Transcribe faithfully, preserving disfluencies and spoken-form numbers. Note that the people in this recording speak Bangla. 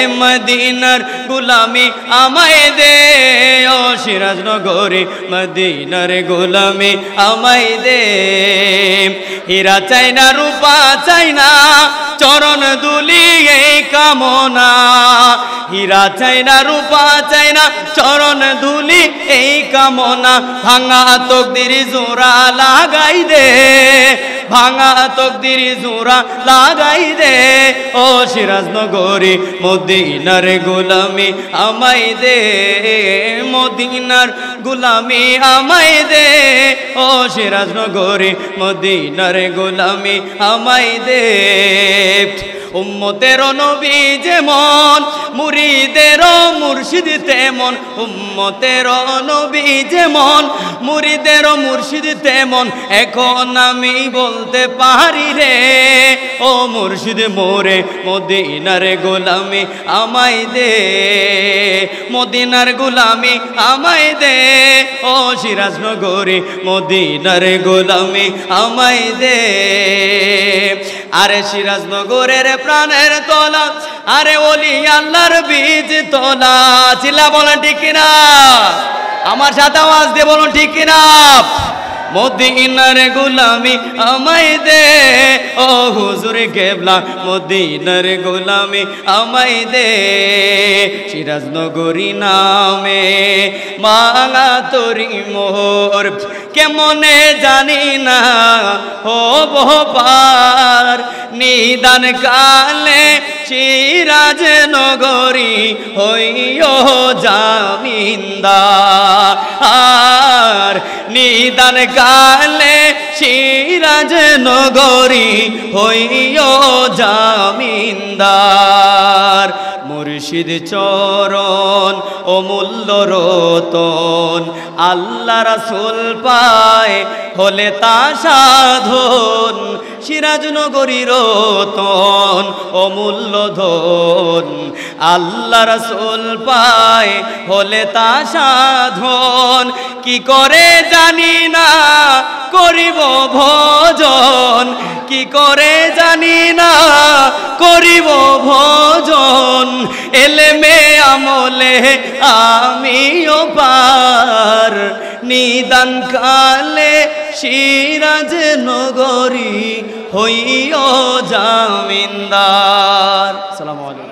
মদিনার গোলামি আমায় দে ও সিরাজনগরে মদিনার গোলামি আমায় দে হীরা চাই না রূপা চাই না চরণ দুলি এই কামনা হীরা চাই না রূপা চাই না চরণ দুলি এই কামনা ভাঙা তকদির জোড়া লাগাই দে ভাঙা তকদির জোড়া লাগাই দে ও সিরাজনগরে মদিনার গোলামি আমায় দে মদিনার গোলামি আমায় দে ও সিরাজনগরে মদিনার গোলামি আমায় দে উম্মতের নবী যেমন মুরিদের মুর্শিদ তেমন উম্মতের নবী যেমন মুরিদের মুর্শিদ তেমন এখন আমি বলতে পারি রে ও মুর্শিদ মোরে মদিনার গোলামি আমায় দে মদিনার গোলামি আমায় দে ও সিরাজনগরে মদিনার গোলামি আমায় দে আরে সিরাজনগরের প্রাণের তলা আরে ওলি আল্লাহর বীজ তলা চিল্লা বলেন ঠিক কিনা আমার সাথে আওয়াজ দিয়ে বলুন ঠিক কিনা মদিনার গোলামি আমায় দে ও হুজুর কেবলা মদিনার গোলামি আমায় দে সিরাজনগরী নামে মাঙা তোরি মোর কেমনে জানি না ও পার নিদান কালে সিরাজনগরী হইও জামিনদার নিদান কালে সিরাজনগরী হইও জামিনদার মুর্শিদ চরণ অমূল্য রতন আল্লাহ রাসূল পায় হলে তা সাধন সিরাজনগরী রতন অমূল্য ধন আল্লাহ রাসূল পায় হলে তা সাধন কি করে জানি না করিব ভজন কি করে জানি না করিব ভজন এলেমে আমলে আমিও পার নিদান কালে সিরাজনগরী হইও জামিনদার। আসসালামু আলাইকুম।